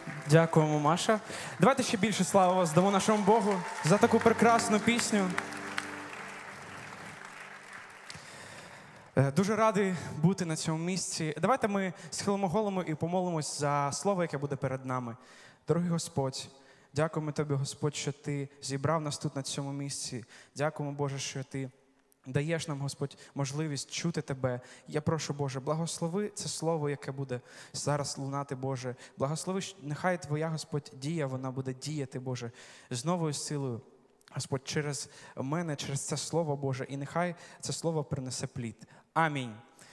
Дякуємо, Маша. Давайте ще більше слави здамо нашому Богу за таку прекрасну пісню. Дуже радий бути на цьому місці. Давайте ми схилимо голову і помолимось за слово, яке буде перед нами. Дорогий Господь, дякуємо Тобі, Господь, що Ти зібрав нас тут на цьому місці. Дякуємо, Боже, що Ти даєш нам, Господь, можливість чути Тебе. Я прошу, Боже, благослови це слово, яке буде зараз лунати, Боже. Благослови, нехай Твоя, Господь, дія, вона буде діяти, Боже, з новою силою. Господь, через мене, через це слово, Боже, і нехай це слово принесе плід. Амінь.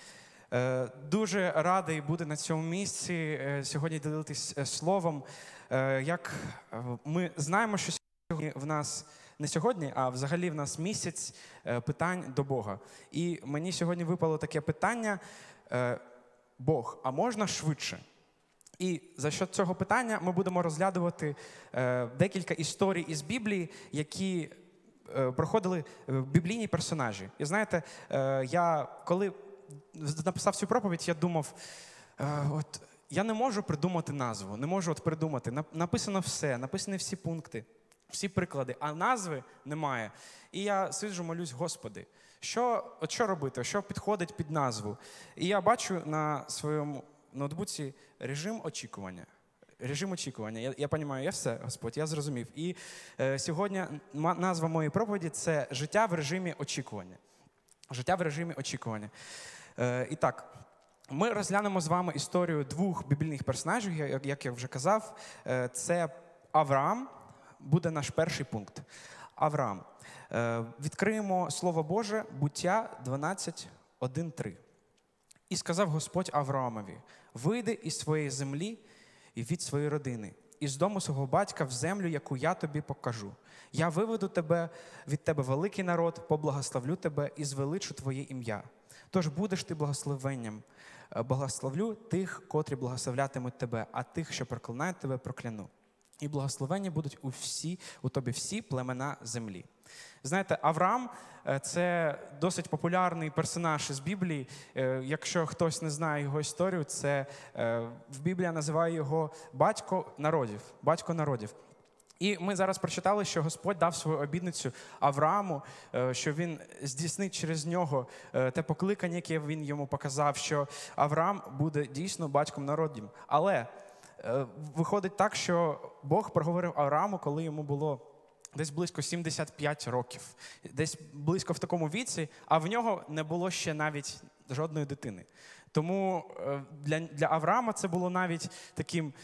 Дуже радий бути на цьому місці, сьогодні ділитись словом. Як ми знаємо, що сьогодні в нас, не сьогодні, а взагалі в нас місяць питань до Бога. І мені сьогодні випало таке питання: Бог, а можна швидше? І за що цього питання ми будемо розглядувати декілька історій із Біблії, які проходили біблійні персонажі. І знаєте, я коли написав цю проповідь, я думав, я не можу придумати назву, не можу придумати. Написано все, написані всі пункти, всі приклади, а назви немає. І я сиджу, молюсь: Господи, що робити, що підходить під назву? І я бачу на своєму ноутбуці режим очікування. Режим очікування. Я розумію, я все, Господь, я зрозумів. І сьогодні назва моєї проповіді – це «Життя в режимі очікування». Життя в режимі очікування. І так, ми розглянемо з вами історію двох біблійних персонажів, як я вже казав. Це Авраам, буде наш перший пункт. Авраам. Відкриємо Слово Боже, Буття 12:1-3. «І сказав Господь Авраамові: вийди із своєї землі і від своєї родини, із дому свого батька в землю, яку я тобі покажу. Я виведу від тебе великий народ, поблагословлю тебе і звеличу твоє ім'я. Тож будеш ти благословенням. Благословлю тих, котрі благословлятимуть тебе, а тих, що проклинають тебе, прокляну. І благословені будуть у тобі всі племена землі». Знаєте, Авраам – це досить популярний персонаж із Біблії. Якщо хтось не знає його історію, це в Біблії називає його батько народів. І ми зараз прочитали, що Господь дав свою обітницю Аврааму, що він здійснить через нього те покликання, яке він йому показав, що Авраам буде дійсно батьком народів. Але виходить так, що Бог проговорив Аврааму, коли йому було десь близько 75 років. Десь близько в такому віці, а в нього не було ще навіть жодної дитини. Тому для Авраама це було навіть таким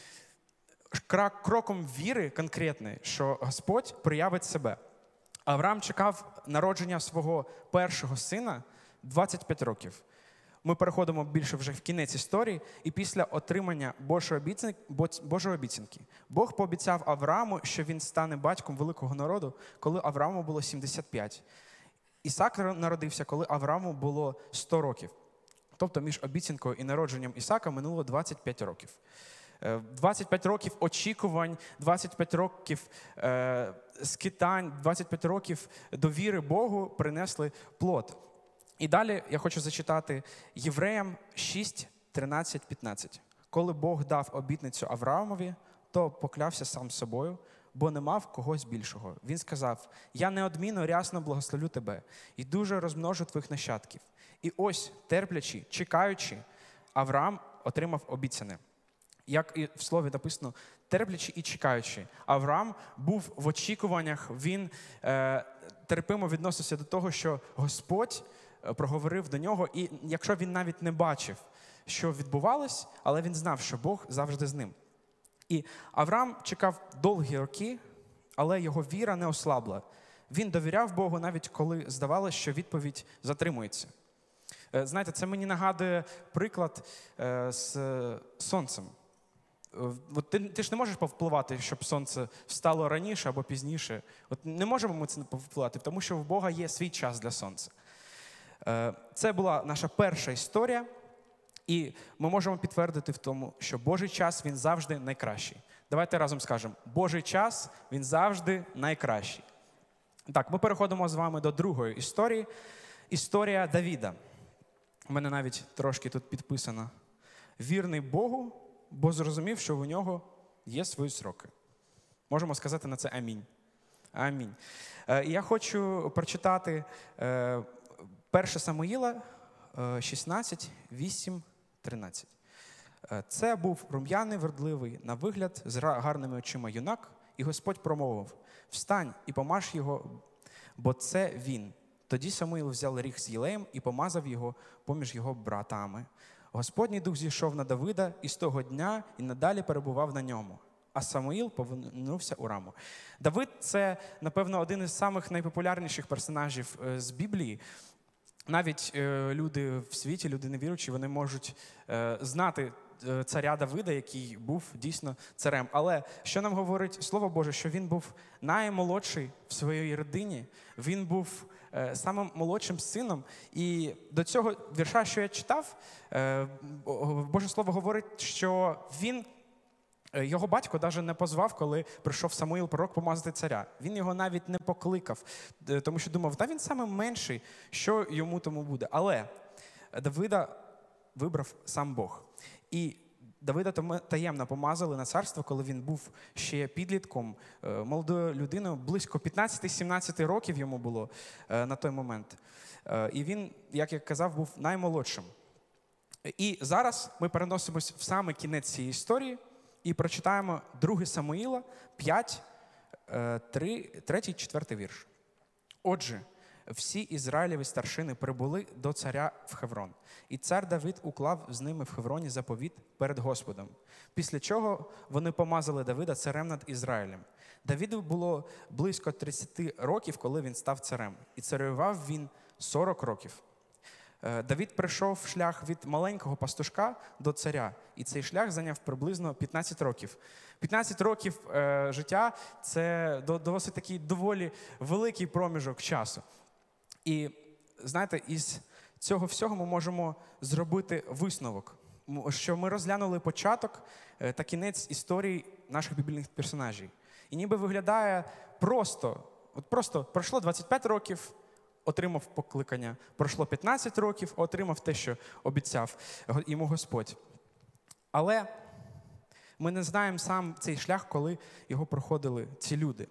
кроком віри конкретної, що Господь проявить себе. Авраам чекав народження свого першого сина 25 років. Ми переходимо більше вже в кінець історії, і після отримання Божої обіцянки Бог пообіцяв Аврааму, що він стане батьком великого народу, коли Аврааму було 75. Ісак народився, коли Аврааму було 100 років. Тобто між обіцянкою і народженням Ісака минуло 25 років. 25 років очікувань, 25 років скитань, 25 років довіри Богу принесли плод. І далі я хочу зачитати Євреям 6, 13, 15. «Коли Бог дав обітницю Авраамові, то поклявся сам собою, бо не мав когось більшого. Він сказав: я неодмінно рясно благословлю тебе і дуже розмножу твоїх нащадків. І ось, терплячи, чекаючи, Авраам отримав обіцяне». Як і в слові написано, терплячи і чекаючи. Авраам був в очікуваннях, він терпимо відносився до того, що Господь проговорив до нього, і якщо він навіть не бачив, що відбувалось, але він знав, що Бог завжди з ним. І Авраам чекав довгі роки, але його віра не ослабла. Він довіряв Богу, навіть коли здавалося, що відповідь затримується. Знаєте, це мені нагадує приклад з сонцем. Ти ж не можеш повпливати, щоб сонце встало раніше або пізніше. Не можемо ми це повпливати, тому що в Бога є свій час для сонця. Це була наша перша історія, і ми можемо підтвердити в тому, що Божий час, він завжди найкращий. Давайте разом скажемо: Божий час, він завжди найкращий. Так, ми переходимо з вами до другої історії. Історія Давида. У мене навіть трошки тут підписано: вірний Богу, бо зрозумів, що у нього є свої сроки. Можемо сказати на це амінь. Амінь. І я хочу прочитати 1 Самуїла 16, 8, 13. Це був рум'яний, вродливий, на вигляд, з гарними очима юнак, і Господь промовив: «Встань і помаж його, бо це він». Тоді Самуїл взяв ріг з єлеєм і помазав його поміж його братами. Господній дух зійшов на Давида, і з того дня і надалі перебував на ньому. А Самуїл повернувся у Раму. Давид – це, напевно, один із самих найпопулярніших персонажів з Біблії. Навіть люди в світі, люди невіруючі, вони можуть знати царя Давида, який був дійсно царем. Але що нам говорить Слово Боже? Що він був наймолодший в своїй родині, він був самим молодшим сином. І до цього вірша, що я читав, Боже Слово говорить, що його батько навіть не позвав, коли прийшов Самуїл, пророк, помазати царя. Він його навіть не покликав, тому що думав, він саме менший, що йому тому буде. Але Давида вибрав сам Бог. І Давида таємно помазали на царство, коли він був ще підлітком, молодою людиною, близько 15-17 років йому було на той момент. І він, як я казав, був наймолодшим. І зараз ми переносимось в саме кінець цієї історії і прочитаємо 2 Самуїла 5, 3-4 вірш. «Отже, всі Ізраїлеві старшини прибули до царя в Хеврон, і цар Давид уклав з ними в Хевроні заповіт перед Господом. Після чого вони помазали Давида царем над Ізраїлем. Давиду було близько 30 років, коли він став царем, і царював він 40 років. Давид пройшов шлях від маленького пастушка до царя, і цей шлях зайняв приблизно 15 років. 15 років життя – це досить такий доволі великий проміжок часу. І, знаєте, із цього всього ми можемо зробити висновок, що ми розглянули початок та кінець історії наших біблійних персонажів. І ніби виглядає просто пройшло 25 років, отримав покликання, пройшло 15 років, отримав те, що обіцяв йому Господь. Але ми не знаємо сам цей шлях, коли його проходили ці люди.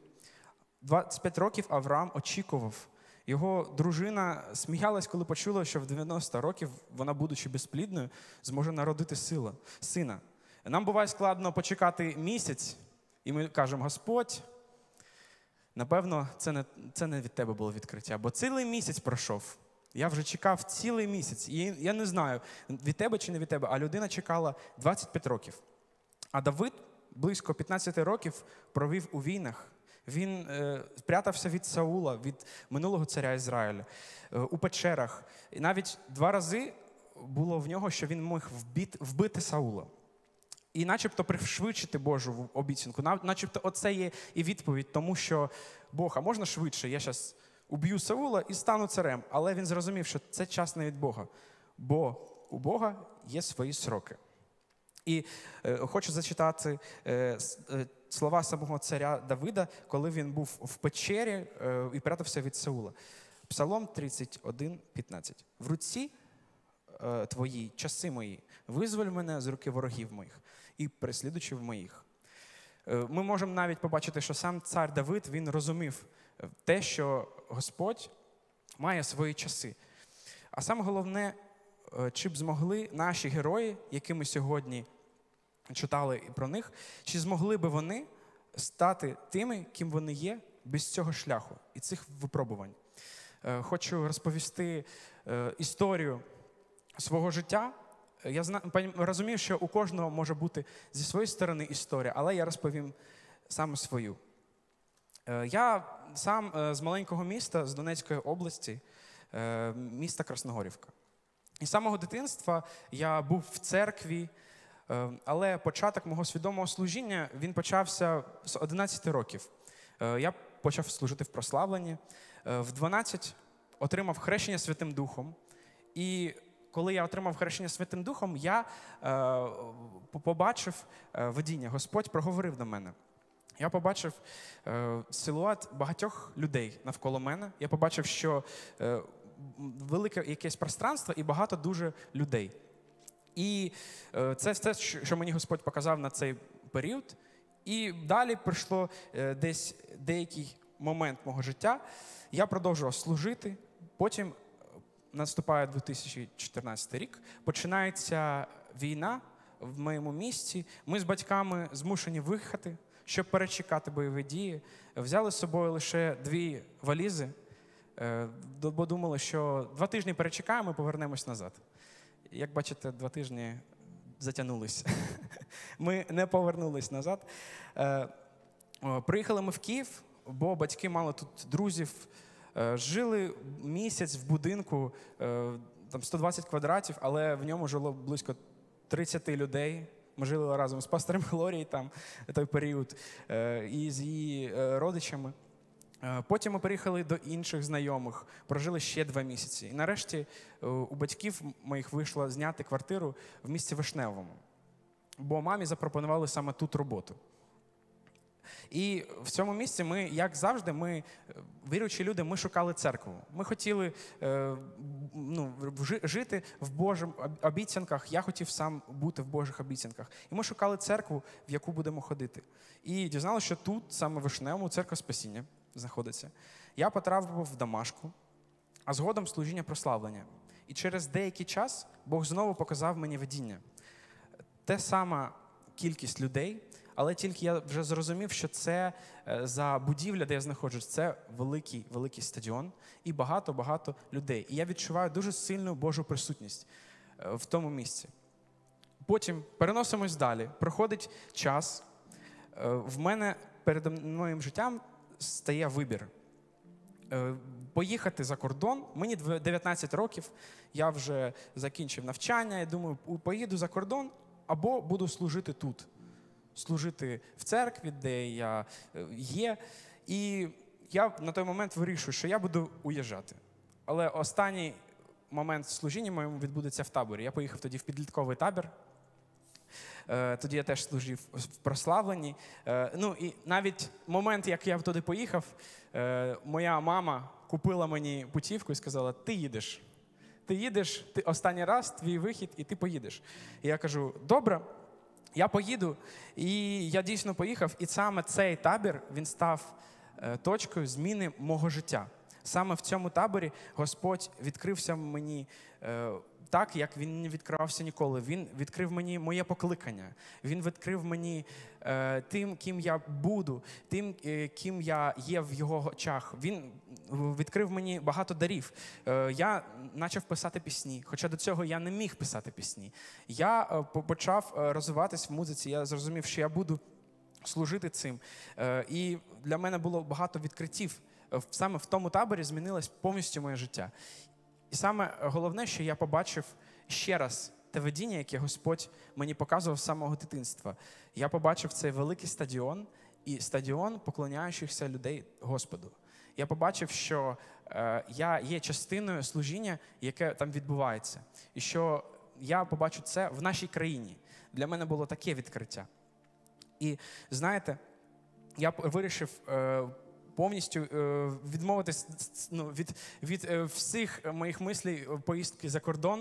25 років Авраам очікував. Його дружина сміялась, коли почула, що в 90 років вона, будучи безплідною, зможе народити сина. Нам буває складно почекати місяць, і ми кажемо: Господь, напевно, це не від тебе було відкриття, бо цілий місяць пройшов. Я вже чекав цілий місяць. І я не знаю, від тебе чи не від тебе, а людина чекала 25 років. А Давид близько 15 років провів у війнах. Він спрятався від Саула, від минулого царя Ізраїля, у печерах. І навіть 2 рази було в нього, що він міг вбити Саула. І начебто пришвидшити Божу обіцянку, начебто оце є і відповідь тому, що Бог, а можна швидше, я зараз уб'ю Саула і стану царем. Але він зрозумів, що це час не від Бога, бо у Бога є свої сроки. І хочу зачитати слова самого царя Давида, коли він був в печері і прятався від Саула. Псалом 31, 15. «В руці твоїй, часи мої, визволь мене з руки ворогів моїх і переслідувачів моїх». Ми можемо навіть побачити, що сам цар Давид, він розумів те, що Господь має свої часи. А саме головне, чи б змогли наші герої, які ми сьогодні читали про них, чи змогли би вони стати тими, ким вони є, без цього шляху і цих випробувань. Хочу розповісти історію свого життя. Я розумію, що у кожного може бути зі своєї сторони історія, але я розповім саме свою. Я сам з маленького міста, з Донецької області, міста Красногорівка. І з самого дитинства я був в церкві, але початок мого свідомого служіння, він почався з 11 років. Я почав служити в прославленні. В 12 отримав хрещення Святим Духом. І коли я отримав хрещення Святим Духом, я побачив видіння. Господь проговорив до мене. Я побачив силует багатьох людей навколо мене. Я побачив, що велике якесь пространство і багато дуже людей. І це все, що мені Господь показав на цей період. І далі прийшло десь деякий момент мого життя. Я продовжував служити, потім наступає 2014 рік, починається війна в моєму місті. Ми з батьками змушені виїхати, щоб перечекати бойові дії. Взяли з собою лише 2 валізи, бо думали, що 2 тижні перечекаємо і повернемось назад. Як бачите, 2 тижні затягнулись. Ми не повернулись назад. Приїхали ми в Київ, бо батьки мали тут друзів. Жили місяць в будинку, там 120 квадратів, але в ньому жило близько 30 людей. Ми жили разом з пастором Глорією там той період і з її родичами. Потім ми переїхали до інших знайомих, прожили ще 2 місяці. І нарешті у батьків моїх вийшло зняти квартиру в місті Вишневому, бо мамі запропонували саме тут роботу. І в цьому місці ми, як завжди, ми, віруючі люди, ми шукали церкву. Ми хотіли жити в Божих обіцянках, я хотів сам бути в Божих обіцянках. І ми шукали церкву, в яку будемо ходити. І дізналися, що тут, саме в Вишневому, церква Спасіння знаходиться. Я потрапив в Дамашку, а згодом служіння прославлення. І через деякий час Бог знову показав мені видіння. Те сама кількість людей, але тільки я вже зрозумів, що це за будівля, де я знаходжусь, це великий стадіон і багато людей. І я відчуваю дуже сильну Божу присутність в тому місці. Потім переносимось далі. Проходить час. В мене перед моїм життям стає вибір. Поїхати за кордон. Мені 19 років, я вже закінчив навчання. Я думаю, поїду за кордон або буду служити тут. Служити в церкві, де я є. І я на той момент вирішую, що я буду уїжджати. Але останній момент служіння моєму відбудеться в таборі. Я поїхав тоді в підлітковий табір. Тоді я теж служив в прославленні. І навіть момент, як я туди поїхав, моя мама купила мені путівку і сказала: ти їдеш. Ти їдеш, ти останній раз, твій вихід, і ти поїдеш. І я кажу: добре. Я поїду, і я дійсно поїхав, і саме цей табір, він став точкою зміни мого життя. Саме в цьому таборі Господь відкрився мені так, як Він не відкривався ніколи. Він відкрив мені моє покликання. Він відкрив мені тим, ким я буду, тим, ким я є в Його очах. Він відкрив мені багато дарів. Я почав писати пісні, хоча до цього я не міг писати пісні. Я почав розвиватись в музиці, я зрозумів, що я буду служити цим. І для мене було багато відкриттів. Саме в тому таборі змінилось повністю моє життя. І саме головне, що я побачив ще раз те видіння, яке Господь мені показував з самого дитинства. Я побачив цей великий стадіон і стадіон поклоняючихся людей Господу. Я побачив, що я є частиною служіння, яке там відбувається. І що я побачу це в нашій країні. Для мене було таке відкриття. І знаєте, я вирішив повністю відмовитись від всіх моїх мислей поїздки за кордон.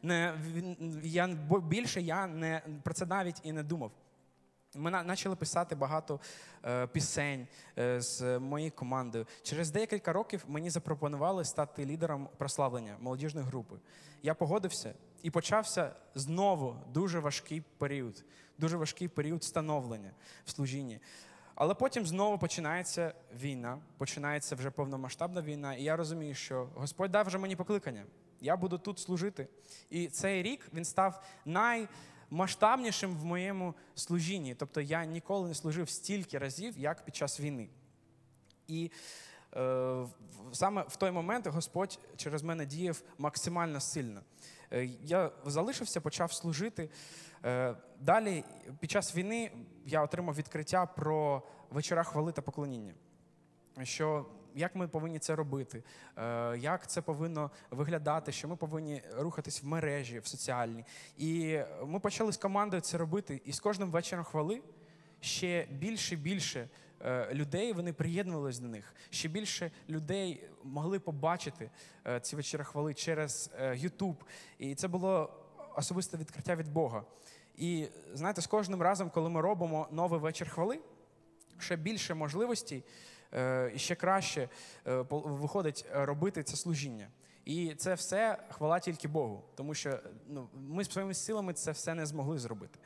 Більше я про це навіть і не думав. Ми почали писати багато пісень з моєю командою. Через декілька років мені запропонували стати лідером прославлення молодіжної групи. Я погодився і почався знову дуже важкий період становлення в служінні. Але потім знову починається війна, починається вже повномасштабна війна, і я розумію, що Господь дав вже мені покликання. Я буду тут служити. І цей рік він став наймасштабнішим в моєму служінні. Тобто я ніколи не служив стільки разів, як під час війни. І саме в той момент Господь через мене діяв максимально сильно. Я залишився, почав служити. Далі, під час війни, я отримав відкриття про вечора хвали та поклоніння. Що як ми повинні це робити, як це повинно виглядати, що ми повинні рухатись в мережі, в соціальні. І ми почали з командою це робити. І з кожним вечором хвали ще більше людей, вони приєднувалися до них. Ще більше людей могли побачити ці вечори хвали через YouTube. І це було особисте відкриття від Бога. І знаєте, з кожним разом, коли ми робимо новий вечір хвали, ще більше можливостей і ще краще виходить робити це служіння. І це все хвала тільки Богу, тому що ми своїми силами це все не змогли зробити.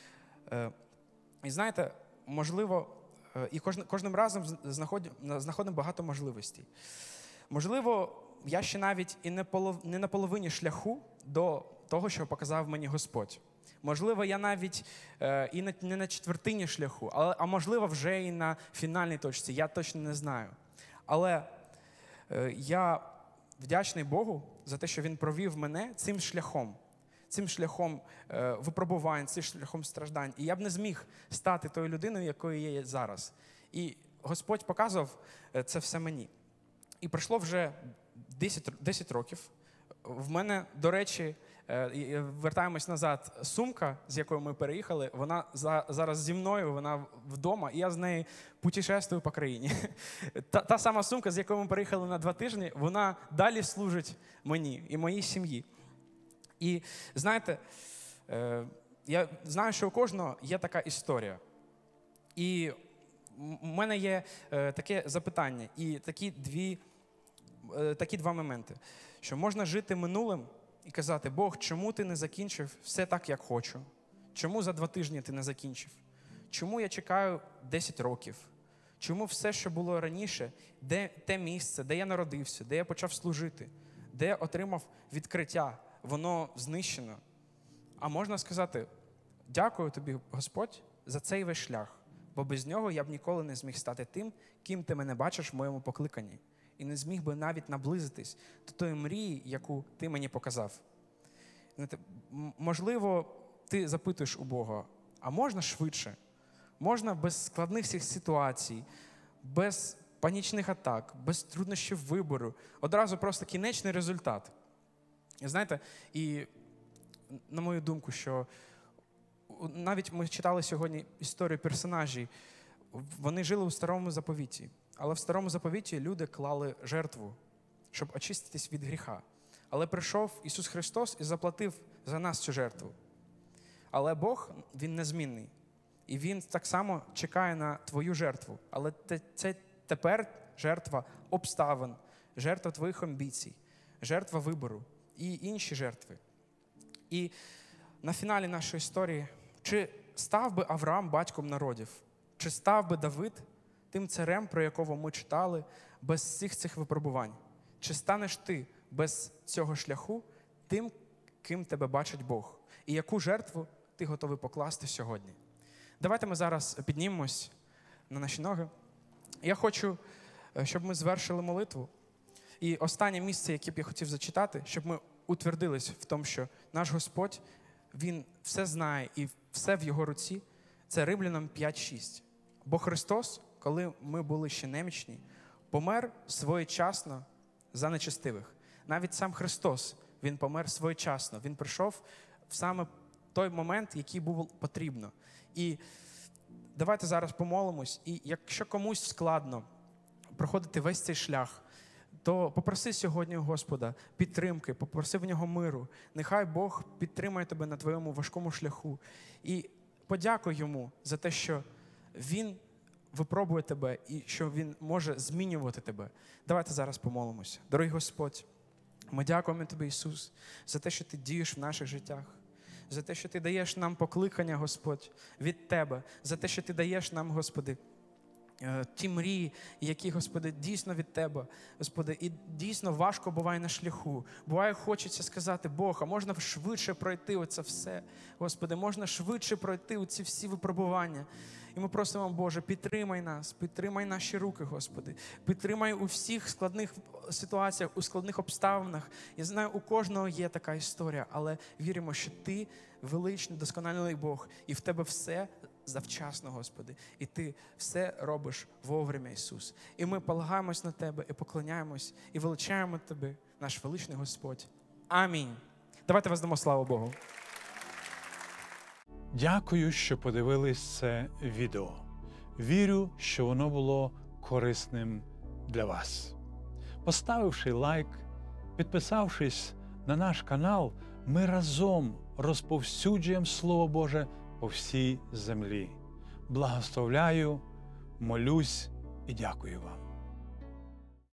І знаєте, можливо, і кожним разом знаходимо багато можливостей. Можливо, я ще навіть і не на половині шляху до того, що показав мені Господь. Можливо, я навіть і не на четвертині шляху, а можливо, вже і на фінальній точці, я точно не знаю. Але я вдячний Богу за те, що Він провів мене цим шляхом випробувань, цим шляхом страждань. І я б не зміг стати тою людиною, якою я є зараз. І Господь показував це все мені. І пройшло вже 10 років. В мене, до речі, вертаємось назад, сумка, з якою ми переїхали, вона зараз зі мною, вона вдома, і я з нею путешествую по країні. Та сама сумка, з якою ми переїхали на 2 тижні, вона далі служить мені і моїй сім'ї. І знаєте, я знаю, що у кожного є така історія. І в мене є таке запитання і такі два моменти, що можна жити минулим і казати: Бог, чому ти не закінчив все так, як хочу? Чому за 2 тижні ти не закінчив? Чому я чекаю 10 років? Чому все, що було раніше, де те місце, де я народився, де я почав служити, де я отримав відкриття, воно знищено? А можна сказати: дякую тобі, Господь, за цей весь шлях, бо без нього я б ніколи не зміг стати тим, ким ти мене бачиш в моєму покликанні. І не зміг би навіть наблизитись до тої мрії, яку ти мені показав. Можливо, ти запитуєш у Бога: а можна швидше? Можна без складних всіх ситуацій, без панічних атак, без труднощів вибору, одразу просто кінечний результат. І знаєте, і на мою думку, що навіть ми читали сьогодні історію персонажів, вони жили у Старому Заповіті. Але в Старому Заповіті люди клали жертву, щоб очиститись від гріха. Але прийшов Ісус Христос і заплатив за нас цю жертву. Але Бог, Він незмінний. І Він так само чекає на твою жертву. Але це тепер жертва обставин, жертва твоїх амбіцій, жертва вибору і інші жертви. І на фіналі нашої історії: чи став би Авраам батьком народів? Чи став би Давид тим царем, про якого ми читали, без всіх цих випробувань? Чи станеш ти без цього шляху тим, ким тебе бачить Бог? І яку жертву ти готовий покласти сьогодні? Давайте ми зараз піднімемось на наші ноги. Я хочу, щоб ми звершили молитву. І останнє місце, яке б я хотів зачитати, щоб ми утвердились в тому, що наш Господь, Він все знає і все в Його руці. Це Римлянам 5:6. Бо Христос, коли ми були ще немічні, помер своєчасно за нечестивих. Навіть сам Христос, Він помер своєчасно. Він прийшов в саме той момент, який був потрібно. І давайте зараз помолимось. І якщо комусь складно проходити весь цей шлях, то попроси сьогодні у Господа підтримки, попроси в Нього миру. Нехай Бог підтримає тебе на твоєму важкому шляху. І подякуй Йому за те, що Він випробує тебе і що Він може змінювати тебе. Давайте зараз помолимося. Дорогий Господь, ми дякуємо Тобі, Ісус, за те, що Ти дієш в наших життях, за те, що Ти даєш нам покликання, Господь, від Тебе, за те, що Ти даєш нам, Господи, ті мрії, які, Господи, дійсно від Тебе, Господи, і дійсно важко буває на шляху. Буває, хочеться сказати: Бог, а можна швидше пройти оце все? Господи, можна швидше пройти оці всі випробування. І ми просимо, Боже, підтримай нас, підтримай наші руки, Господи. Підтримай у всіх складних ситуаціях, у складних обставинах. Я знаю, у кожного є така історія, але віримо, що Ти величний, досконалий Бог, і в Тебе все завчасно, Господи. І Ти все робиш вовремя, Ісус. І ми полагаємось на Тебе, і поклоняємось, і величаємо Тебе, наш величний Господь. Амінь. Давайте воздамо славу Богу. Дякую, що подивились це відео. Вірю, що воно було корисним для вас. Поставивши лайк, підписавшись на наш канал, ми разом розповсюджуємо Слово Боже по всій землі. Благословляю, молюсь і дякую вам.